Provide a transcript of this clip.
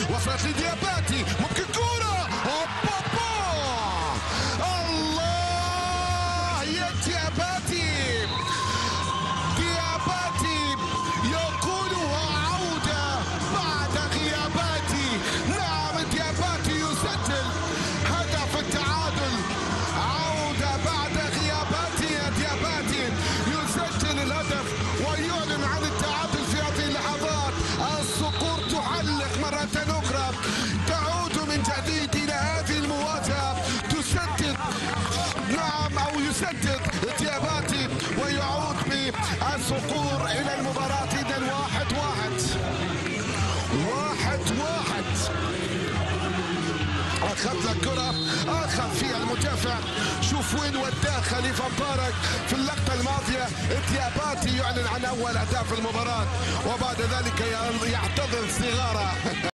وصلت لدياباتي، ممكن كورة، اوبا الله يا دياباتي. دياباتي يقولها عودة بعد غياباتي. نعم دياباتي يسجل هدف التعادل، عودة بعد غياباتي. يا دياباتي يسجل الهدف ويعلن عن التعادل في هذه اللحظات. الصقور تعلق مرة أخرى، تعود من جديد إلى هذه المواجهة، تسدد نعم أو يسدد دياباتي ويعود بالصقور إلى المباراة. إذن 1-1. أخذ الكرة، أخذ فيها المدافع، شوف وين وداه خليفة مبارك في اللقطة الماضية. دياباتي يعلن عن أول أهداف المباراة وبعد ذلك يعتذر صغارة.